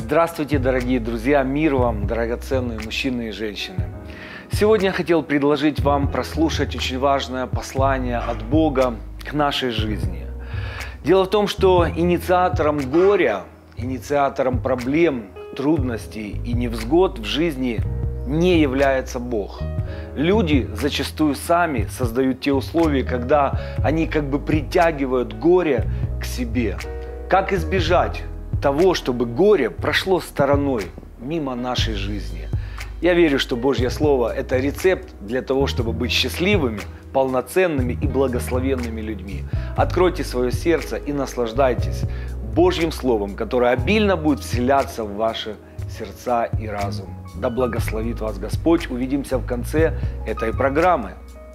Здравствуйте, дорогие друзья, мир вам, драгоценные мужчины и женщины. Сегодня я хотел предложить вам прослушать очень важное послание от Бога к нашей жизни. Дело в том, что инициатором горя, инициатором проблем, трудностей и невзгод в жизни не является Бог. Люди зачастую сами создают те условия, когда они как бы притягивают горе к себе. Как избежать того, чтобы горе прошло стороной мимо нашей жизни? Я верю, что Божье Слово – это рецепт для того, чтобы быть счастливыми, полноценными и благословенными людьми. Откройте свое сердце и наслаждайтесь Божьим Словом, которое обильно будет вселяться в ваши сердца и разум. Да благословит вас Господь. Увидимся в конце этой программы.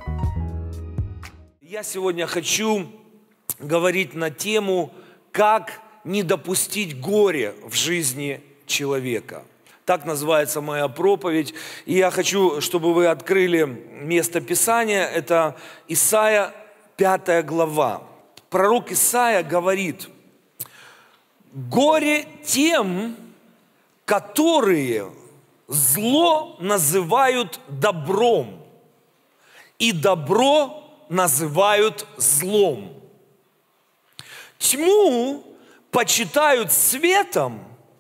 Я сегодня хочу говорить на тему «Как не допустить горя в жизни человека». Так называется моя проповедь. И я хочу, чтобы вы открыли место Писания. Это Исайя, 5 глава. Пророк Исайя говорит: «Горе тем, которые зло называют добром, и добро называют злом. Тьму почитают светом,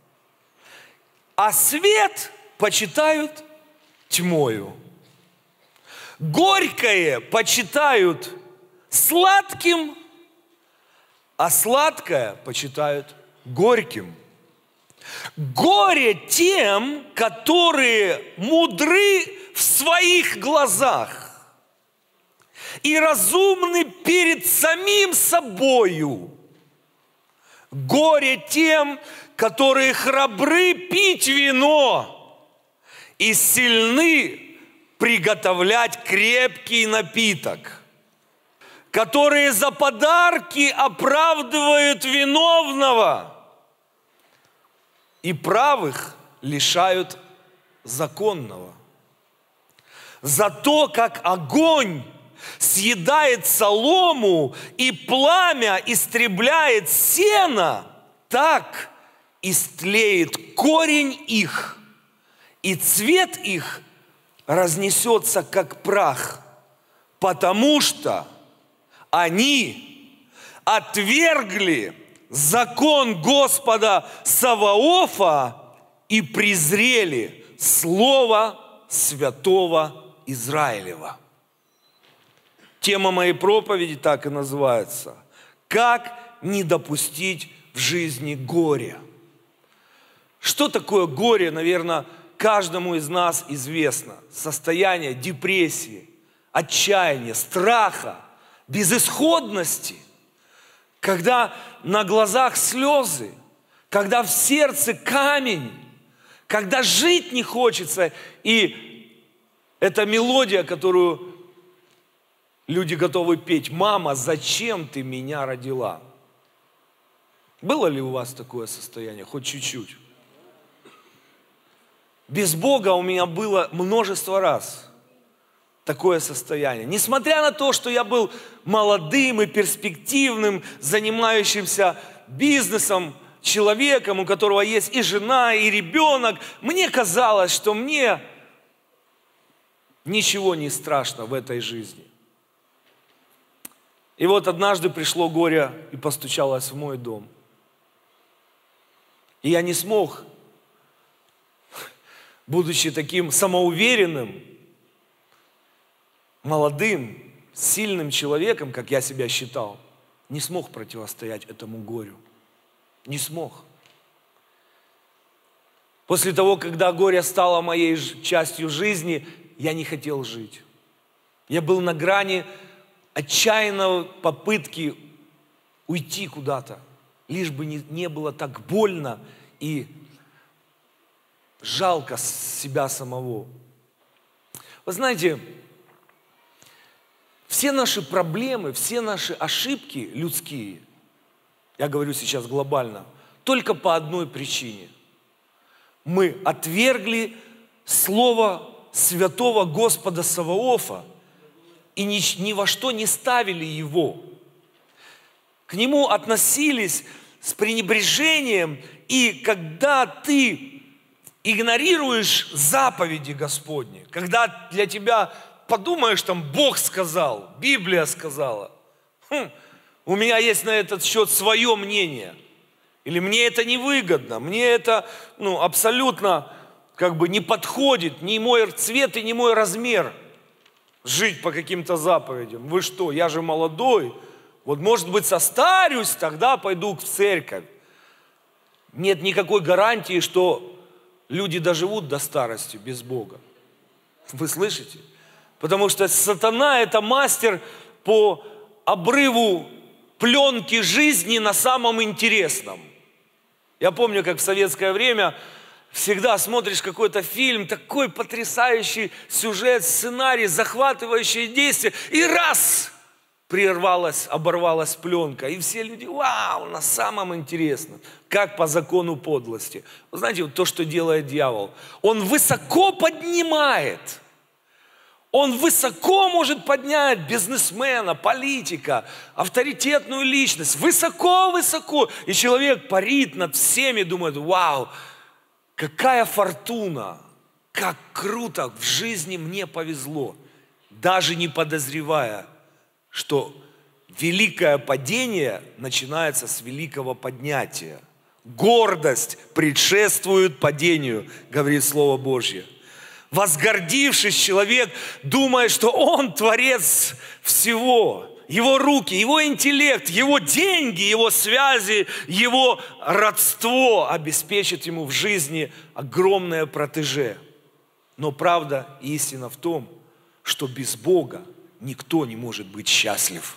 а свет почитают тьмою. Горькое почитают сладким, а сладкое почитают горьким. Горе тем, которые мудры в своих глазах и разумны перед самим собою. Горе тем, которые храбры пить вино и сильны приготовлять крепкий напиток, которые за подарки оправдывают виновного и правых лишают законного. За то, как огонь съедает солому и пламя истребляет сено, так истлеет корень их, и цвет их разнесется, как прах, потому что они отвергли закон Господа Саваофа и презрели слово святого Израилева». Тема моей проповеди так и называется: «Как не допустить в жизни горя». Что такое горе, наверное, каждому из нас известно. Состояние депрессии, отчаяния, страха, безысходности. Когда на глазах слезы, когда в сердце камень, когда жить не хочется. И эта мелодия, которую люди готовы петь: «Мама, зачем ты меня родила?» Было ли у вас такое состояние? Хоть чуть-чуть. Без Бога у меня было множество раз такое состояние. Несмотря на то, что я был молодым и перспективным, занимающимся бизнесом человеком, у которого есть и жена, и ребенок, мне казалось, что мне ничего не страшно в этой жизни. И вот однажды пришло горе и постучалось в мой дом. И я не смог, будучи таким самоуверенным, молодым, сильным человеком, как я себя считал, не смог противостоять этому горю. Не смог. После того, когда горе стало моей частью жизни, я не хотел жить. Я был на грани отчаянной попытки уйти куда-то, лишь бы не было так больно и жалко себя самого. Вы знаете, все наши проблемы, все наши ошибки людские, я говорю сейчас глобально, только по одной причине. Мы отвергли слово святого Господа Саваофа и ни во что не ставили его. К нему относились с пренебрежением, и когда ты игнорируешь заповеди Господни, когда для тебя подумаешь, там Бог сказал, Библия сказала, у меня есть на этот счет свое мнение, или мне это невыгодно, мне это абсолютно не подходит, ни мой цвет и ни мой размер жить по каким-то заповедям. Вы что, я же молодой, вот может быть состарюсь, тогда пойду в церковь. Нет никакой гарантии, что люди доживут до старости без Бога. Вы слышите? Потому что сатана – это мастер по обрыву пленки жизни на самом интересном. Я помню, как в советское время всегда смотришь какой-то фильм, такой потрясающий сюжет, сценарий, захватывающие действия, и раз – прервалась, оборвалась пленка, и все люди, вау, на самом интересном, как по закону подлости. Вы знаете, вот то, что делает дьявол, он высоко поднимает, он высоко может поднять бизнесмена, политика, авторитетную личность, высоко-высоко, и человек парит над всеми, думает, вау, какая фортуна, как круто, в жизни мне повезло, даже не подозревая, что великое падение начинается с великого поднятия. Гордость предшествует падению, говорит Слово Божье. Возгордившись, человек думает, что он творец всего. Его руки, его интеллект, его деньги, его связи, его родство обеспечит ему в жизни огромное протеже. Но правда и истина в том, что без Бога никто не может быть счастлив.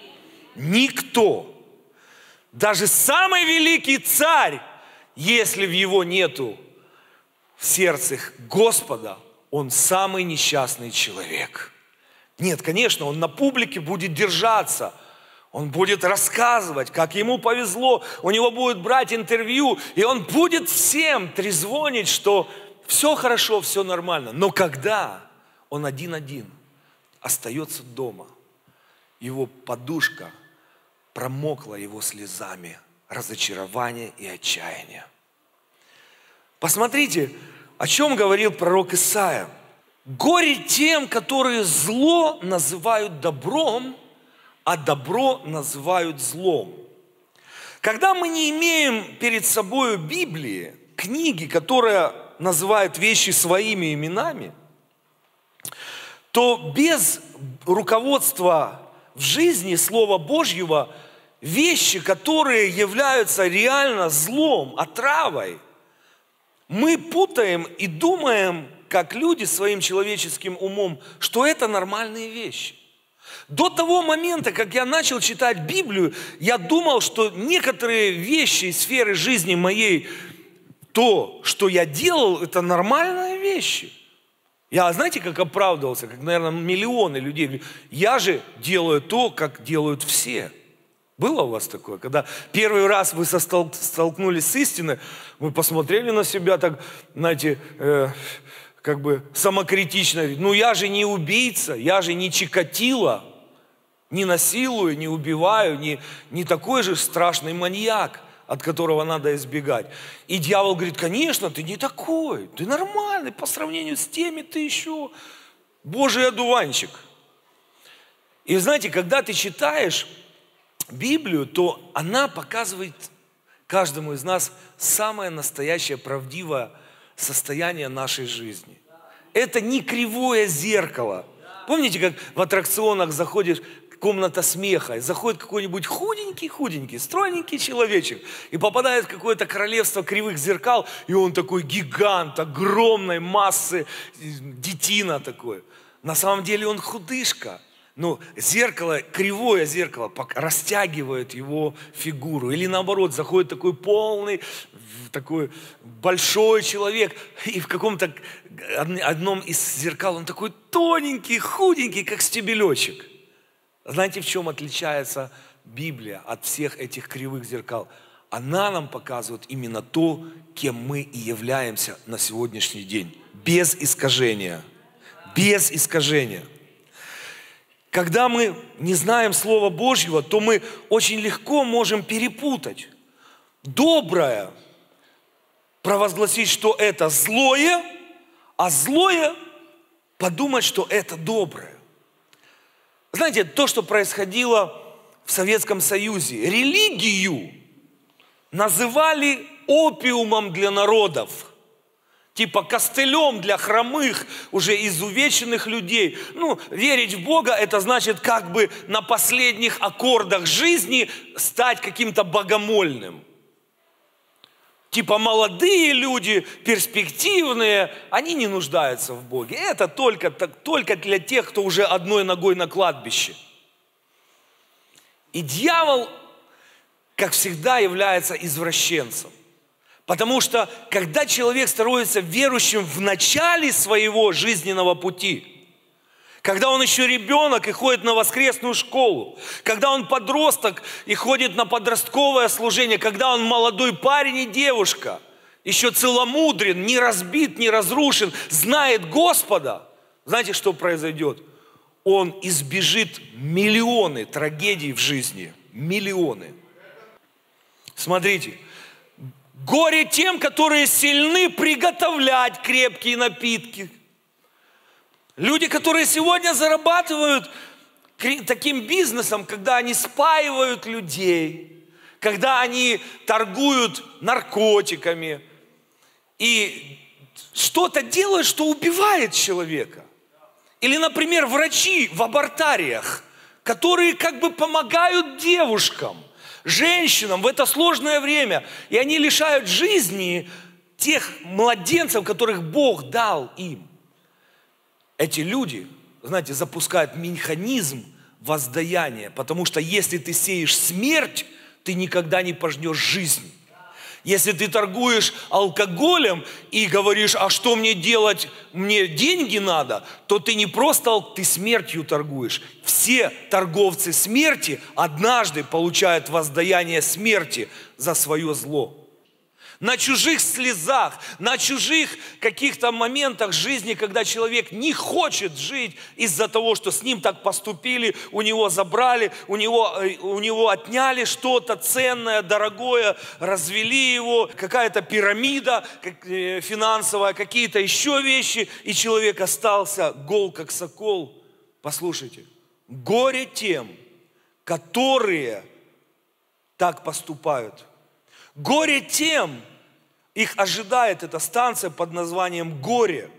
Никто. Даже самый великий царь, если в его нету в сердце Господа, он самый несчастный человек. Нет, конечно, он на публике будет держаться. Он будет рассказывать, как ему повезло. У него будут брать интервью. И он будет всем трезвонить, что все хорошо, все нормально. Но когда он один-один остается дома, его подушка промокла его слезами разочарования и отчаяния. Посмотрите, о чем говорил пророк Исаия. «Горе тем, которые зло называют добром, а добро называют злом». Когда мы не имеем перед собой Библии, книги, которая называет вещи своими именами, то без руководства в жизни Слова Божьего вещи, которые являются реально злом, отравой, мы путаем и думаем, как люди своим человеческим умом, что это нормальные вещи. До того момента, как я начал читать Библию, я думал, что некоторые вещи из сферы жизни моей, то, что я делал, это нормальные вещи. Я, знаете, как оправдывался, как, наверное, миллионы людей. Говорят, я же делаю то, как делают все. Было у вас такое? Когда первый раз вы столкнулись с истиной, вы посмотрели на себя так, знаете, самокритично. Ну, я же не убийца, я же не Чикатило, не насилую, не убиваю, не такой же страшный маньяк, от которого надо избегать. И дьявол говорит, конечно, ты не такой, ты нормальный, по сравнению с теми ты еще Божий одуванчик. И знаете, когда ты читаешь Библию, то она показывает каждому из нас самое настоящее, правдивое состояние нашей жизни. Это не кривое зеркало. Помните, как в аттракционах заходишь, комната смеха, и заходит какой-нибудь худенький, стройненький человечек, и попадает в какое-то королевство кривых зеркал, и он такой гигант, огромной массы, детина такой. На самом деле он худышка. Но зеркало, кривое зеркало растягивает его фигуру. Или наоборот, заходит такой полный, такой большой человек, и в каком-то одном из зеркал он такой тоненький, худенький, как стебелечек. Знаете, в чем отличается Библия от всех этих кривых зеркал? Она нам показывает именно то, кем мы и являемся на сегодняшний день. Без искажения. Без искажения. Когда мы не знаем Слова Божьего, то мы очень легко можем перепутать. доброе провозгласить, что это злое, а злое подумать, что это доброе. Знаете, то, что происходило в Советском Союзе, религию называли опиумом для народов, типа костылем для хромых, уже изувеченных людей. Верить в Бога, это значит как бы на последних аккордах жизни стать каким-то богомольным. Типа молодые люди, перспективные, они не нуждаются в Боге. Это только для тех, кто уже одной ногой на кладбище. И дьявол, как всегда, является извращенцем. Потому что, когда человек становится верующим в начале своего жизненного пути, когда он еще ребенок и ходит на воскресную школу, когда он подросток и ходит на подростковое служение, когда он молодой парень и девушка, еще целомудрен, не разбит, не разрушен, знает Господа, знаете, что произойдет? Он избежит миллионы трагедий в жизни. Миллионы. Смотрите. Горе тем, которые сильны приготовлять крепкие напитки. Люди, которые сегодня зарабатывают таким бизнесом, когда они спаивают людей, когда они торгуют наркотиками и что-то делают, что убивает человека. Или, например, врачи в абортариях, которые как бы помогают девушкам, женщинам в это сложное время. И они лишают жизни тех младенцев, которых Бог дал им. Эти люди, знаете, запускают механизм воздаяния. Потому что если ты сеешь смерть, ты никогда не пожнешь жизнь. Если ты торгуешь алкоголем и говоришь, а что мне делать, мне деньги надо, то ты не просто, ты смертью торгуешь. Все торговцы смерти однажды получают воздаяние смерти за свое зло. На чужих слезах, на чужих каких-то моментах жизни, когда человек не хочет жить из-за того, что с ним так поступили, у него забрали, у него отняли что-то ценное, дорогое, развели его, какая-то пирамида финансовая, какие-то еще вещи, и человек остался гол, как сокол. Послушайте, горе тем, которые так поступают. Горе тем, их ожидает эта станция под названием «Горе»,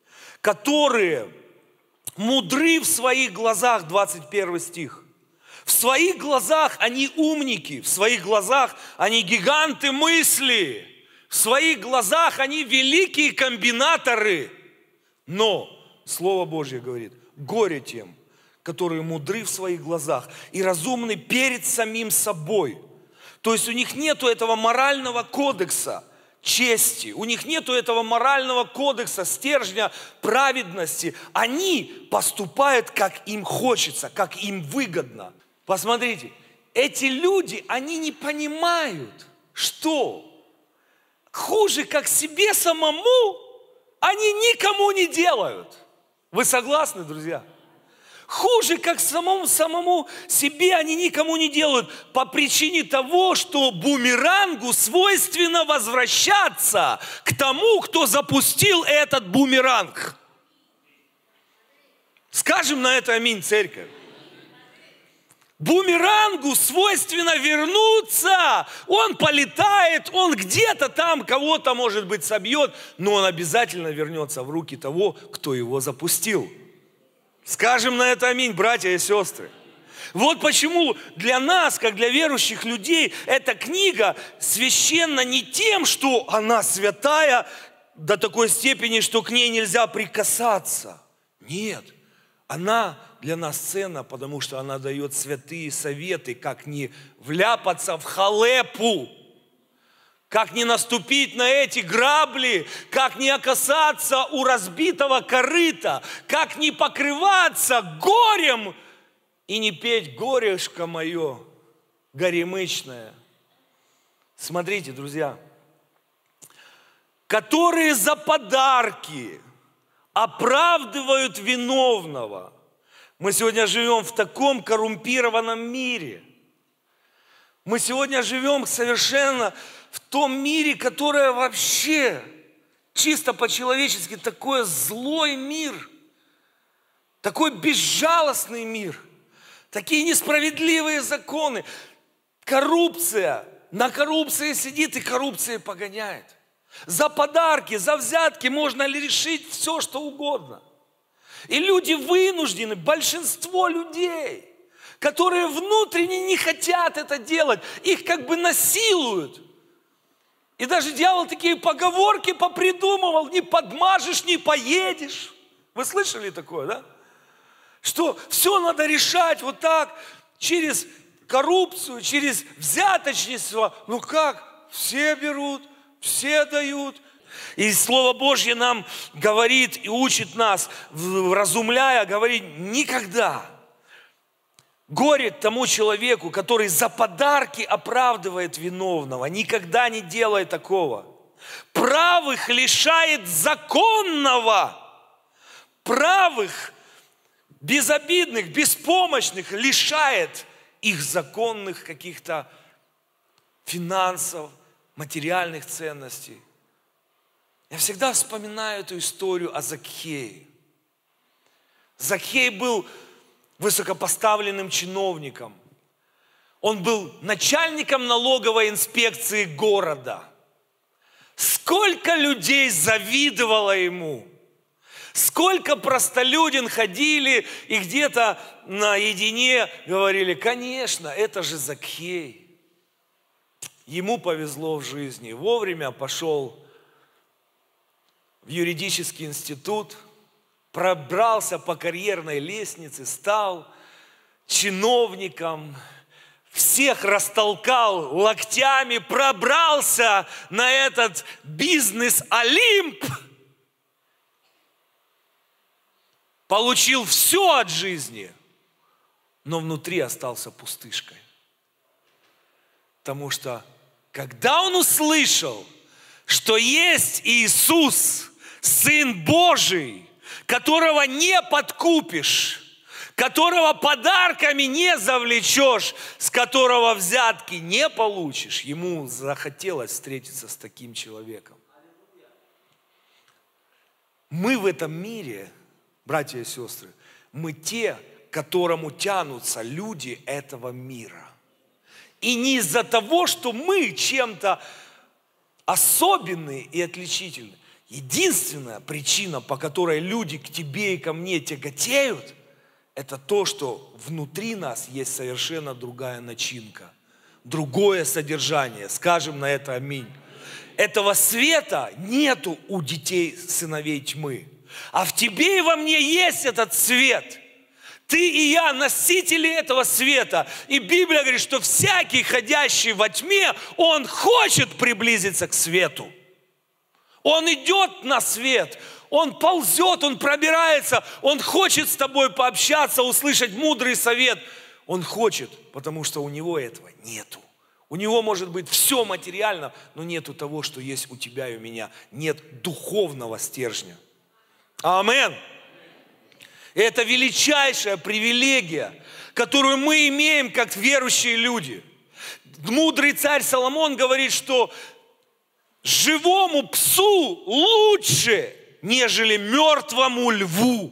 которые мудры в своих глазах, 21 стих. В своих глазах они умники, в своих глазах они гиганты мысли, в своих глазах они великие комбинаторы. Но Слово Божье говорит, горе тем, которые мудры в своих глазах и разумны перед самим собой. То есть у них нету этого морального кодекса чести, у них нету этого морального кодекса, стержня праведности. Они поступают, как им хочется, как им выгодно. Посмотрите, эти люди, они не понимают, что хуже, как себе самому, они никому не делают. Вы согласны, друзья? Хуже, как самому себе, они никому не делают по причине того, что бумерангу свойственно возвращаться к тому, кто запустил этот бумеранг. Скажем на это аминь, церковь. Бумерангу свойственно вернуться, он полетает, он где-то там кого-то, может быть, собьет, но он обязательно вернется в руки того, кто его запустил. Скажем на это аминь, братья и сестры. Вот почему для нас, как для верующих людей, эта книга священна не тем, что она святая до такой степени, что к ней нельзя прикасаться. Нет, она для нас ценна, потому что она дает святые советы, как не вляпаться в халепу, как не наступить на эти грабли, как не оказаться у разбитого корыта, как не покрываться горем и не петь горешко мое, горемычное. Смотрите, друзья, которые за подарки оправдывают виновного. Мы сегодня живем в таком коррумпированном мире. Мы сегодня живем совершенно в том мире, которое вообще чисто по-человечески такой злой мир, такой безжалостный мир, такие несправедливые законы. Коррупция, на коррупции сидит и коррупцией погоняет. За подарки, за взятки можно ли решить все, что угодно. И люди вынуждены, большинство людей, которые внутренне не хотят это делать, их как бы насилуют. И даже дьявол такие поговорки попридумывал: не подмажешь, не поедешь. Вы слышали такое, да? Что все надо решать вот так, через коррупцию, через взяточничество. Ну как? Все берут, все дают. И Слово Божье нам говорит и учит нас, вразумляя, говорит: никогда. Горе тому человеку, который за подарки оправдывает виновного. Никогда не делай такого. Правых лишает законного. Правых, безобидных, беспомощных лишает их законных каких-то финансов, материальных ценностей. Я всегда вспоминаю эту историю о Закхее. Закхей был высокопоставленным чиновником. Он был начальником налоговой инспекции города. Сколько людей завидовало ему. Сколько простолюдин ходили и где-то наедине говорили: конечно, это же Закхей. Ему повезло в жизни. Вовремя пошел в юридический институт, пробрался по карьерной лестнице, стал чиновником, всех растолкал локтями, пробрался на этот бизнес-олимп, получил все от жизни, но внутри остался пустышкой. Потому что, когда он услышал, что есть Иисус, Сын Божий, которого не подкупишь, которого подарками не завлечешь, с которого взятки не получишь, ему захотелось встретиться с таким человеком. Мы в этом мире, братья и сестры, мы те, к которому тянутся люди этого мира. И не из-за того, что мы чем-то особенные и отличительные. Единственная причина, по которой люди к тебе и ко мне тяготеют, это то, что внутри нас есть совершенно другая начинка, другое содержание. Скажем на это аминь. Этого света нету у детей, сыновей тьмы. А в тебе и во мне есть этот свет. Ты и я носители этого света. И Библия говорит, что всякий, ходящий во тьме, он хочет приблизиться к свету. Он идет на свет, он ползет, он пробирается, он хочет с тобой пообщаться, услышать мудрый совет. Он хочет, потому что у него этого нету. У него может быть все материально, но нету того, что есть у тебя и у меня. Нет духовного стержня. Амин. И это величайшая привилегия, которую мы имеем как верующие люди. Мудрый царь Соломон говорит, что живому псу лучше, нежели мертвому льву.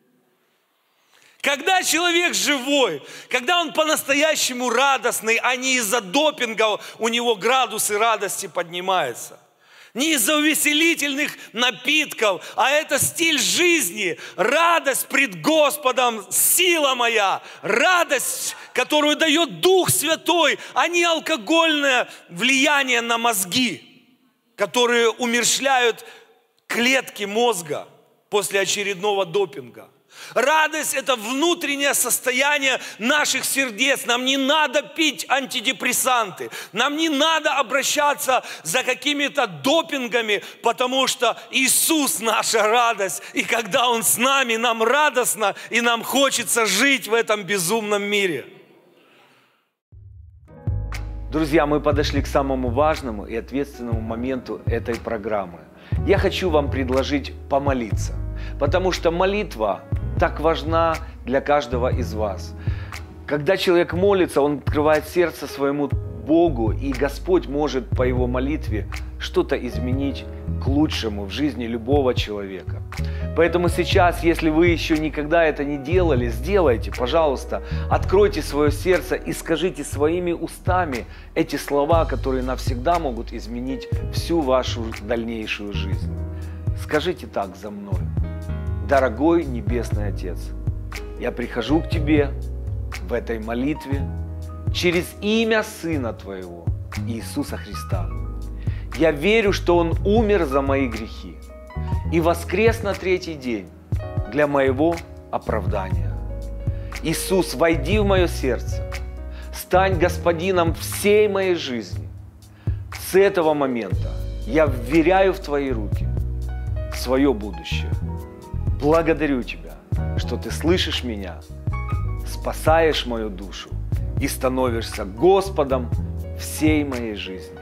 Когда человек живой, когда он по-настоящему радостный, а не из-за допинга у него градусы радости поднимаются. Не из-за увеселительных напитков, а это стиль жизни, радость пред Господом, сила моя, радость, которую дает Дух Святой, а не алкогольное влияние на мозги, которые умерщвляют клетки мозга после очередного допинга. Радость – это внутреннее состояние наших сердец. Нам не надо пить антидепрессанты. Нам не надо обращаться за какими-то допингами, потому что Иисус – наша радость. И когда Он с нами, нам радостно, и нам хочется жить в этом безумном мире. Друзья, мы подошли к самому важному и ответственному моменту этой программы. Я хочу вам предложить помолиться, потому что молитва так важна для каждого из вас. Когда человек молится, он открывает сердце своему Богу, и Господь может по его молитве что-то изменить к лучшему в жизни любого человека. Поэтому сейчас, если вы еще никогда это не делали, сделайте, пожалуйста, откройте свое сердце и скажите своими устами эти слова, которые навсегда могут изменить всю вашу дальнейшую жизнь. Скажите так за мной: дорогой Небесный Отец, я прихожу к Тебе в этой молитве через имя Сына Твоего, Иисуса Христа. Я верю, что Он умер за мои грехи и воскрес на третий день для моего оправдания. Иисус, войди в мое сердце, стань Господином всей моей жизни. С этого момента я вверяю в Твои руки свое будущее. Благодарю Тебя, что Ты слышишь меня, спасаешь мою душу и становишься Господом всей моей жизни.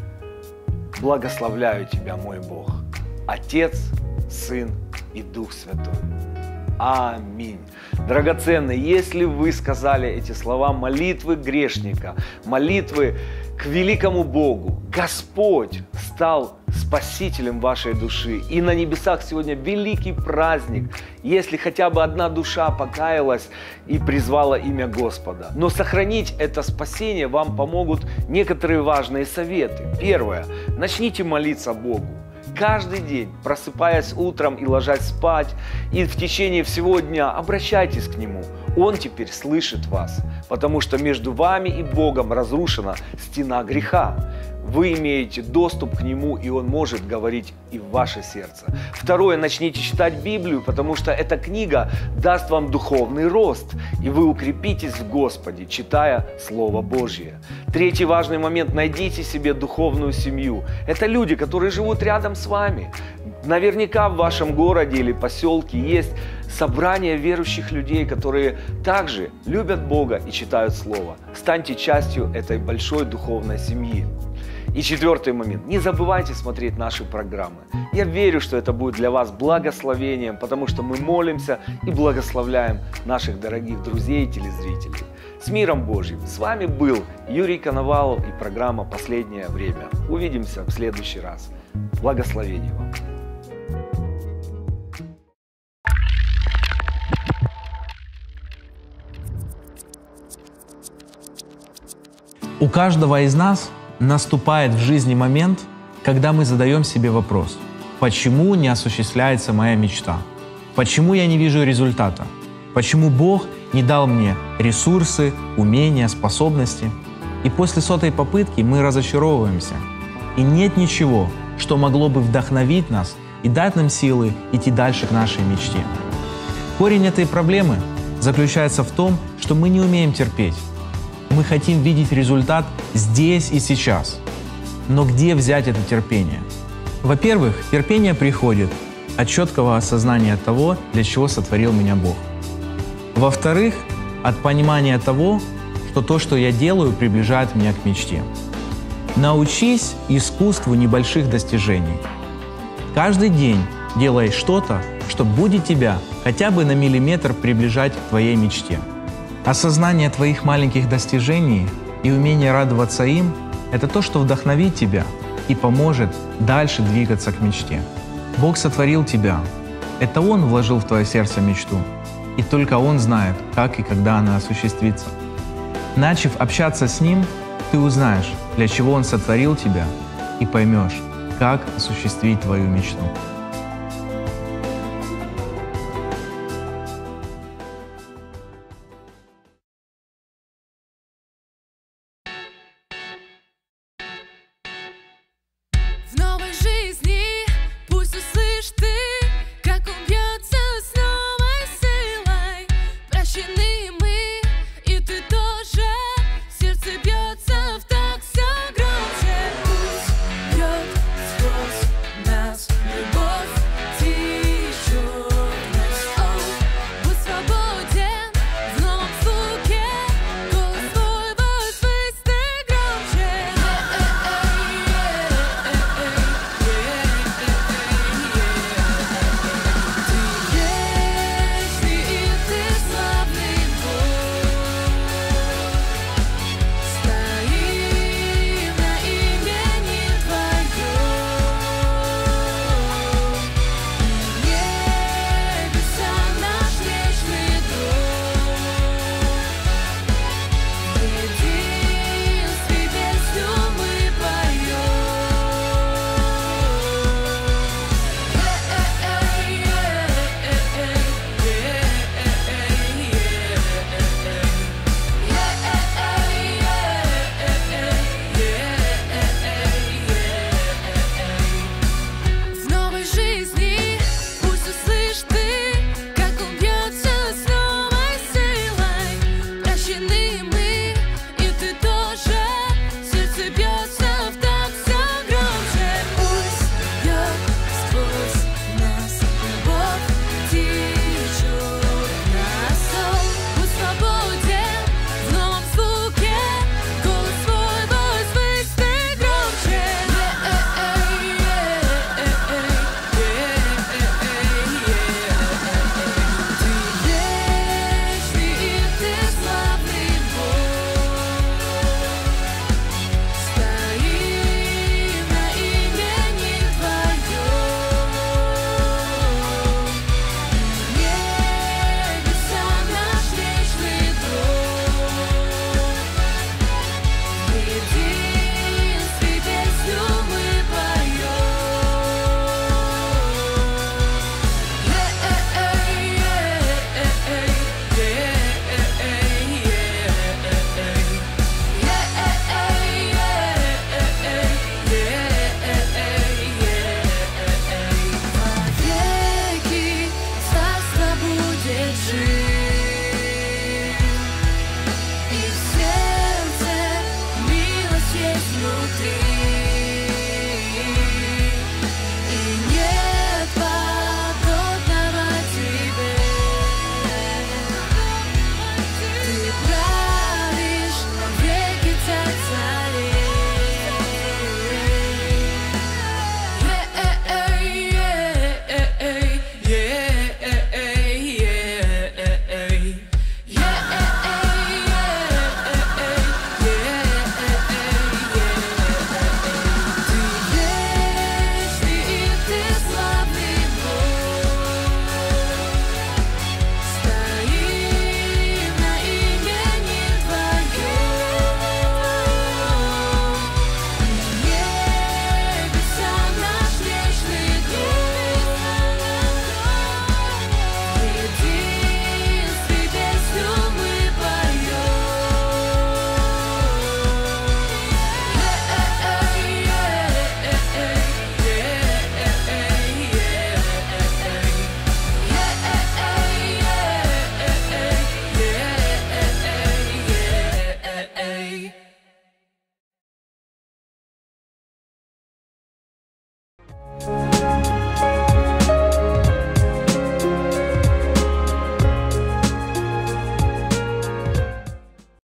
Благословляю Тебя, мой Бог, Отец, Сын и Дух Святой. Аминь. Драгоценные, если вы сказали эти слова молитвы грешника, молитвы к великому Богу, Господь стал спасителем вашей души. И на небесах сегодня великий праздник, если хотя бы одна душа покаялась и призвала имя Господа. Но сохранить это спасение вам помогут некоторые важные советы. Первое. Начните молиться Богу. Каждый день, просыпаясь утром и ложась спать, и в течение всего дня обращайтесь к Нему. Он теперь слышит вас, потому что между вами и Богом разрушена стена греха. Вы имеете доступ к Нему, и Он может говорить и в ваше сердце. Второе, начните читать Библию, потому что эта книга даст вам духовный рост, и вы укрепитесь в Господе, читая Слово Божье. Третий важный момент, найдите себе духовную семью. Это люди, которые живут рядом с вами. Наверняка в вашем городе или поселке есть собрание верующих людей, которые также любят Бога и читают Слово. Станьте частью этой большой духовной семьи. И четвертый момент. Не забывайте смотреть наши программы. Я верю, что это будет для вас благословением, потому что мы молимся и благословляем наших дорогих друзей и телезрителей. С миром Божьим! С вами был Юрий Коновалов и программа «Последнее время». Увидимся в следующий раз. Благословений вам! У каждого из нас наступает в жизни момент, когда мы задаем себе вопрос: почему не осуществляется моя мечта? Почему я не вижу результата? Почему Бог не дал мне ресурсы, умения, способности? И после 100-й попытки мы разочаровываемся. И нет ничего, что могло бы вдохновить нас и дать нам силы идти дальше к нашей мечте. Корень этой проблемы заключается в том, что мы не умеем терпеть. Мы хотим видеть результат здесь и сейчас. Но где взять это терпение? Во-первых, терпение приходит от четкого осознания того, для чего сотворил меня Бог. Во-вторых, от понимания того, что то, что я делаю, приближает меня к мечте. Научись искусству небольших достижений. Каждый день делай что-то, что будет тебя хотя бы на миллиметр приближать к твоей мечте. Осознание твоих маленьких достижений и умение радоваться им – это то, что вдохновит тебя и поможет дальше двигаться к мечте. Бог сотворил тебя. Это Он вложил в твое сердце мечту. И только Он знает, как и когда она осуществится. Начав общаться с Ним, ты узнаешь, для чего Он сотворил тебя, и поймешь, как осуществить твою мечту.